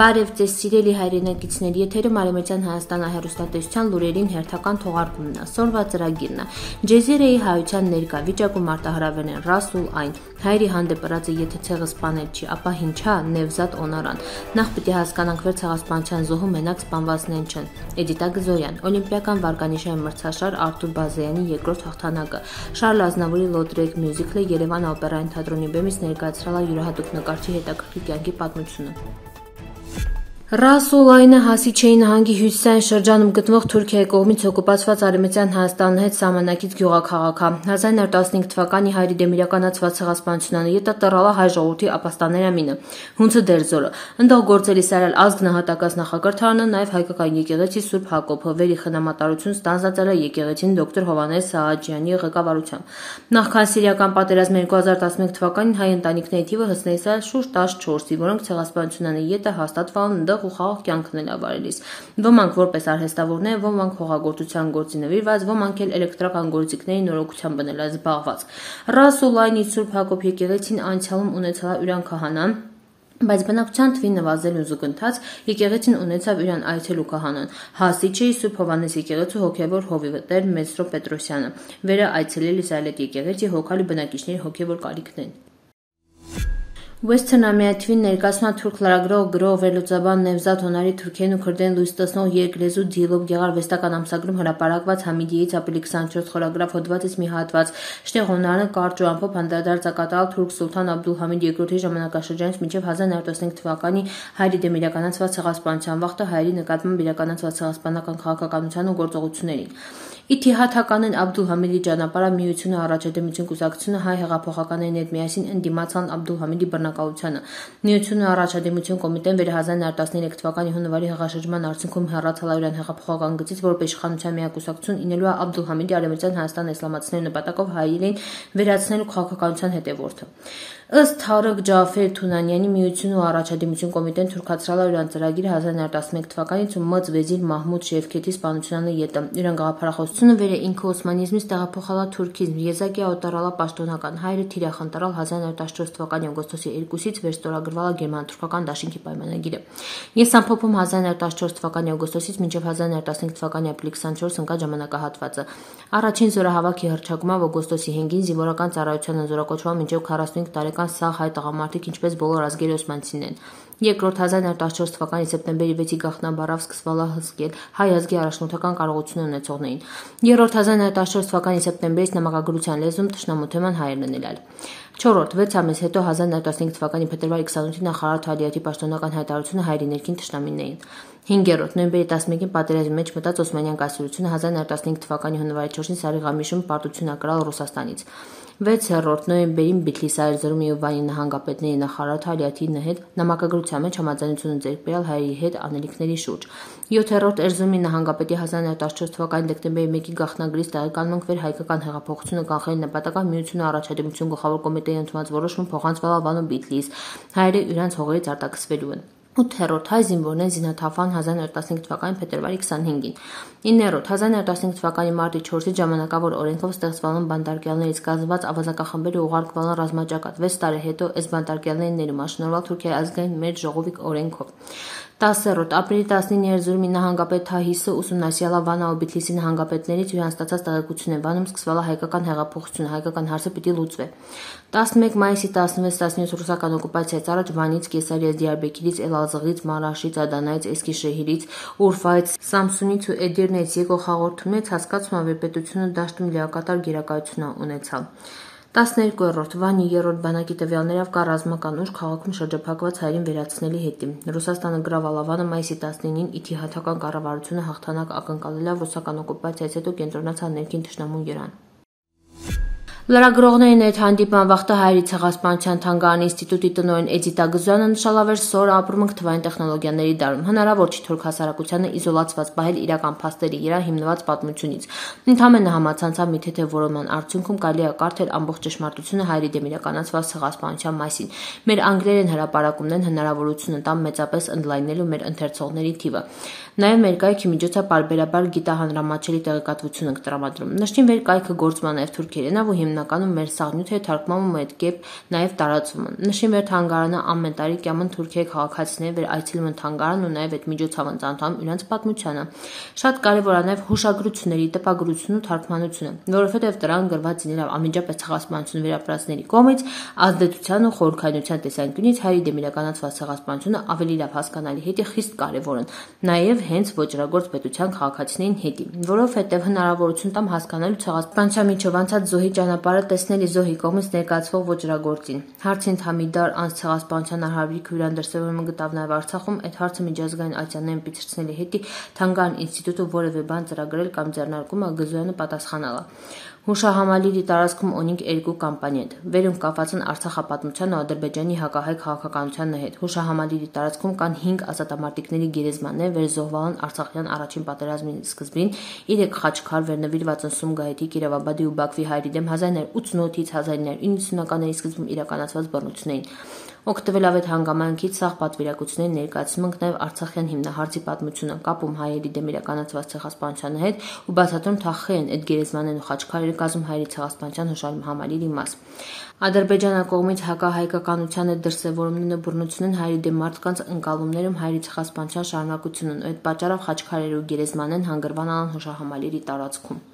Բարև ձեզ սիրելի հայրենակիցներ, եթերը Մարիամեթյան Հայաստան հեռուստատեսության լուրերին հերթական թողարկումն է, սորվա ծրագիրն է, Ջեզիրեի հայության ներկա վիճակում արտահարավեն են Ռասուլ Այն, հայրի հանդեպ ըրածը եթե ցեղը սպանել չի, ապա հինչա Նևզատ Օնարան, նախ պիտի հասկանանք վեր ցեղասպանության զոհում մենակ սպանվածներն չեն, Էդիտա Գզոյան, օլիմպիական վարկանիշային մրցաշար Արտուր Բազեյանի երկրորդ հաղթանակը, Շարլ Ազնավուրի Լոտրեկ մյուզիկլը Երևան օպերային թատրոնի բեմից ներկայացրել է յուրահատուկ նկարչի հետաքրքիր կյանքի պատմությունը։ Ռասուլ Այնը Հասիչեի նահանգի հյուսիսային շրջանում գտնվող Թուրքիայի կողմից օկուպացված Արևմտյան Հայաստանի հետ սահմանակից գյուղաքաղաք է։ 1915 թվականի հայրի դեմ իրականացված ցեղասպանության անհետը տռալա հայ ժողովրդի ապաստաներամինը, հունցը դերձորը, ընդող գործելի սարալ ազգ նահատակած նախակրթարանը, նաև հայկական եկեղեցի Սուրբ Հակոբը, վերի խնամատարություն ստանձնածել է եկեղեցին դոկտոր Հովանես Սահաջյանի ղեկավարությամբ։ Նախքան Սիրիական պատերազմը 2011 թվականին հայ ընտանիքների թիվը հասնեցել շուրջ 14-ի, որոնք ցեղասպանության անհետը հաստատվան ընդեղ ու խաղաղ կյանքն են ավարելիս։ Ոմանք որպես արհեստավորներ, ոմանք հողագործության գործի նվիրված, ոմանք էլ էլեկտրական գործիքների նորոգությամբ բնել զբաղված։ Ռասուլ Այնի Սուրբ Հակոբ եկեղեցին անցյալում ունեցել իրան քահանան, բայց բնակչության թվի նվազելու զուգընթաց եկեղեցին ունեցավ իրան այցելու քահանան։ Հասիչեի Սուրբ Հովանես եկեղեցու հոգևոր հովիվտեր Մեսրո Պետրոսյանը, վերը այցելել Իսրայելի եկեղեցի հոգալի բնակիչների հոգևոր կարիքներն։ Western Ամիաթվին ներկայացնում է թուրք լրագրող գրող վերլուծաբան Նևզատ Օնարի թուրքերեն ու քրդերեն լույս տեսնող երկլեզու դիալոգ գեղարվեստական ամսագրում հրապարակված Համիդիից ապրիլի 24 խորագրավ հոդվածից մի հատված։ Շտեղ Օնարը կարճ ու ամփոփ անդրադարձ է կատարել թուրք սուլթան Աբդուլհամիդ II-ի ժամանակաշրջանից մինչև 1915 թվականի հայրի դեմ իրականացված ցեղասպանության վաղտը հայերի նկատմամբ իրականացված ցեղասպանական քաղաքականության ու գործողություններին։ Իթիհադականն Աբդուլհամիդի ճանապարհը միությունը առաջադեմություն կուսակցությունը հայ հեղափոխականների հետ միասին ընդդիմացան Աբդուլհամիդի բռնակալությանը։ Միությունը առաջադեմություն կոմիտեն վեր 1913 թվականի հունվարի հեղաշրջման արդյունքում հեռացել իրան հեղափոխական գծից, որպես իշխանության միակուսակցություն ինելու է Աբդուլհամիդի Արևմտյան Հայաստանը իսլամացնելու նպատակով հայերին վերացնելու քաղաքականության հետևորդը։ Ըստ Թարըկ Ջաֆեր Թունանյանի միություն ու առաջադիմություն կոմիտեն թուրքացրել իրան ծրագիրը 1911 թվականից ու մծ վեզիր Մահմուդ Շևքեթի սպանության ետը։ Իրան գաղափարախոսությունը վեր է ինքը օսմանիզմից տեղափոխալա թուրքիզմ, եզակի օտարալա պաշտոնական հայրը թիրախ ընտրալ 1914 թվականի օգոստոսի 2-ից վերստորագրվալա գերմանա-թուրքական դաշինքի պայմանագիրը։ Ես ամփոփում 1914 թվականի օգոստոսից մինչև 1915 թվականի ապրիլի 24 ընկած ժամանակահատվածը։ Առաջին զորահավաքի հռչակումով օգոստոսի 5-ին զինվորական ծառայության զորակոչվել մինչև 45 տարեկան սաղ հայ տղամարդիկ ինչպես բոլոր ազգերի օսմանցիներն։ Երկրորդ 1914 թվականի սեպտեմբերի 6-ի գաղտնաբառավ սկսվալա հսկել հայ ազգի առաջնորդական կարողություն ունեցողներին։ Երրորդ 1914 թվականի սեպտեմբերից նամակագրության լեզվում թշնամու թեման հայերն են ելալ։ Չորրորդ 6 ամիս հետո 1915 թվականի փետրվարի 28-ին նախարար Թալիաթի պաշտոնական հայտարարությունը հայերի ներքին թշնամիներին։ 5-րդ նոյեմբերի 11-ին պատերազմի մեջ մտած Օսմանյան կայսրությունը 1915 թվականի հունվարի 4-ին Սարիղամիշում պարտություն ակրալ Ռուսաստանից։ 6-րդ նոյեմբերին Բիթլիսայր Զրումի ու Վանի նահանգապետների նախարար Թալիաթի հետ նամակագրության մեջ համաձայնություն ձեռք բերել հայերի հետ անելիքների շուրջ։ 7-րդ Էրզրումի նահանգապետի 1914 թվականի դեկտեմբերի 1-ի գաղտնագրից տեղեկանում վեր հայկական հեղափոխությունը կանխելու նպատակով միությունը առաջադիմություն գլխավոր կոմիտեի ընդունած որոշում փոխանցվել Վանու Բիթլիս, հայերը իրենց հողերից արտաքսվելու են։ 8-րդ հայ զինվորներ զինաթափան 1915 թվականի փետրվարի 25-ին։ 9-րդ 1915 թվականի մարտի 4-ի ժամանակավոր օրենքով ստեղծվալն բանտարկյալներից կազմված ավազակախմբերը ուղարկվալն ռազմաճակատ 6 տարի հետո այս բանտարկյալներին ներմաշնորհվել Թուրքիայի ազգային մեծ ժողովի օրենքով։ 10-րդ ապրիլի 19-ին Էրզրումի նահանգապետ Թահիսը ուսումնասիրել Վանա ու Բիթլիսի նահանգապետներից իրան ստացած տեղեկություններ Վանում սկսվել է հայկական հեղափոխությունը, հայկական հարցը պիտի լուծվի։ 11 մայիսի 16-17 ռուսական օկուպացիայից առաջ Վանից, Կեսարիայից, Դիարբեկիրից, Էլազղից, Մարաշից, Ադանայից, Էսկիշեհիրից, Ուրֆայից, Սամսունից ու Էդիրնեից եկող հաղորդումներից հասկացվում է, որ պետությունը դաշտում լիակատար գերակայություն ունեցավ։ 12-րդ Վանի 3-րդ բանակի տվյալներով կա ռազմական ուժ քաղաքում շրջափակված հայերին վերացնելի հետին։ Ռուսաստանը գրավել Վանը մայիսի 19-ին իթիհադական կառավարությունը հաղթանակ ակնկալելով ռուսական օկուպացիայից հետո կենտրոնացան ներքին թշնամու երան։ Լրագրողներին հետ հանդիպման վաղտը հայերի ցեղասպանության թանգարանի ինստիտուտի տնօրեն Էդիտա Գզոյանը նշալավեր սոր ապրում թվային տեխնոլոգիաների դարում։ Հնարավոր չի թուրք հասարակությանը իզոլացված պահել իրական փաստերի վրա հիմնված պատմությունից։ Ընդհանրապես համացանցավ մի թեթև որոնման արդյունքում կարելի է կարդալ ամբողջ ճշմարտությունը հայերի դեմ իրականացված ցեղասպանության մասին։ Մեր անգլերեն հրապարակումներն հնարավորություն տան մեծապես ընդլայնելու մեր ընթերցողների թիվը։ Նաև մեր կայքի միջոցով պարբերաբար գիտահանրամատչելի տեղեկատվություն ենք տրամադրում։ Նշտին վեր կայքը գործման է թուրքերենով ու հիմնականում մեր սաղնյութ է թարգմանվում այդ կերպ նաև տարածումը։ Նշեմ, որ թանգարանը ամեն տարի կյաման Թուրքիայի քաղաքացիների վեր այցելում են թանգարան ու նաև այդ միջոցառման ծանոթանում իրենց պատմությանը։ Շատ կարևոր է նաև հուշագրությունների տպագրությունն ու թարգմանությունը, որովհետև դրան գրված լինելով անմիջապես ցեղասպանություն վերապրածների կողմից ազդեցության ու խորհրդայնության տեսանկյունից հայերի դեմ իրականացված ցեղասպանությունը ավելի լավ հասկանալի հետի խիստ կարևոր են, նաև հենց ոճրագործ պետության քաղաքացիներին հետի, որովհետև հնարավորություն տամ հասկանալու ցեղասպանության միջով անցած զոհի ճանապարհը տեսնել զոհի կողմից ներկայացվող ոճրագործին։ Հարցին Թամիդար անց ցեղասպանության արհավիրք հյուրան դրսևորումը գտավ նաև Արցախում, այդ հարցը միջազգային ատյաններին պիցրցնելի հետի Թանգարան ինստիտուտը որևէ բան ծրագրել կամ ձեռնարկում Գզոյանը պատասխանել է։ Հուշահամալիրի տարածքում ունենք երկու կամպանիա, վերում կապված են Արցախապատմության ու Ադրբեջանի հակահայ քաղաքականության հետ։ Հուշահամալիրի տարածքում կան 5 ազատամարտիկների գերեզմաններ, որ զոհվել են Արցախյան առաջին պատերազմի սկզբին, 3 խաչքար վերնվիրված են Սումգայիթի, Կիրովաբադի ու Բաքվի հայերի դեմ 1988-ից 1990-ականների սկզբում իրականացված բռնություններին։ Օգտվելով այդ հանգամանքից սաղ պատվիրակությունների ներկայացնում ենք նաև Արցախյան հիմնահարցի պատմությունը, կապում հայերի դեմ իրականացված ցեղասպանության հետ ու բացատրում թախխի են այդ գերեզմաններն ու խաչքարերը կազմում հայերի ցեղասպանության հուշահամալիրի մաս։ Ադրբեջանը կողմից հակահայկականության այդ դրսևորումներն ու բռնությունն հայերի դեմ մարդկանց ընկալումներում հայերի ցեղասպանության շարունակությունն ու այդ պատճառով խաչքարերը ու գերեզմաններն հանգրվան են հուշահամալիրի տարածքում։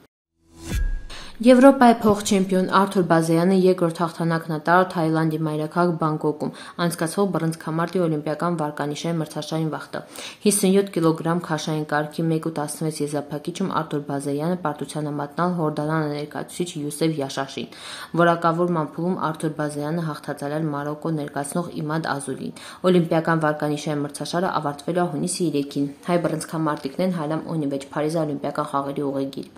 Եվրոպայի փոխ-չեմպիոն Արթուր Բազեյանը երկրորդ հաղթանակն է տարել Թաիլանդի մայրաքաղաք Բանգկոկում անցկացվող բռնցքամարտի օլիմպիական վարկանիշային մրցաշարին վախտը։ 57 կիլոգրամ քաշային կարգի 1.16 եզրափակիչում Արթուր Բազեյանը պարտության է մատնալ Հորդանանը ներկայացուցիչ Յուսեֆ Յաշաշին։ Որակավորման փուլում Արթուր Բազեյանը հաղթածալել Մարոկո ներկայացնող Իմադ Ազուլին։ Օլիմպիական վարկանիշային մրցաշարը ավարտվել է հունիսի 3-ին։ Հայ բռնցքամարտիկներն Հայլամ Օնիվեջ Փարիզի օլիմպիական խաղերի ուղեգիր։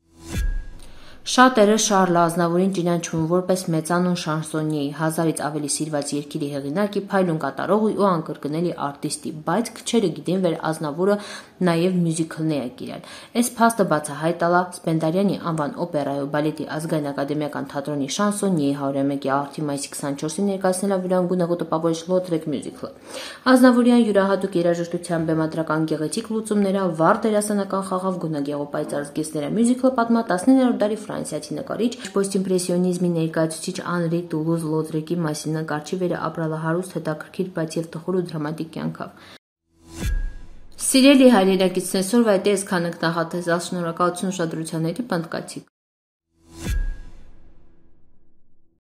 Շատերը Շարլ Ազնավուրին ճանաչում որպես մեծանուն շանսոնիեի, 1000-ից ավելի սիրված երկիրի հեղինակի, փայլուն կատարողի ու անկրկնելի արտիստի, բայց քչերը գիտեն, որ Ազնավուրը նաև մյուզիքլներ է կիրել։ Այս փաստը բացահայտ ալա Սպենդիարյանի անվան օպերայի ու բալետի ազգային ակադեմիական թատրոնի շանսոնիեի 101-ի արտի մայիսի 24-ին ներկայացնելով իրան գունեղ ու տպավորիչ Լոտրեք մյուզիքլը։ Ազնավուրյան յուրահատուկ երաժշտության բեմադրական գեղեցիկ լուծումները, վառ դերասանական խաղով գունագեղ ու պայծառ զգեստները մյուզիքլը պատմա 19-րդ դարի ֆրանսիացի նկարիչ պոստիմպրեսիոնիզմի ներկայացուցիչ Անրի Տուլուզ Լոտրեկի մասին նկարչի վերը ապրալը հարուստ, հետաքրքիր, բայց եւ տխուր ու դրամատիկ կյանքով։ Սիրելի հայրենակիցներ, այսօրվա այդ էս քանակ նախատեսած շնորհակալություն ուշադրության հետ, պնդկացիք։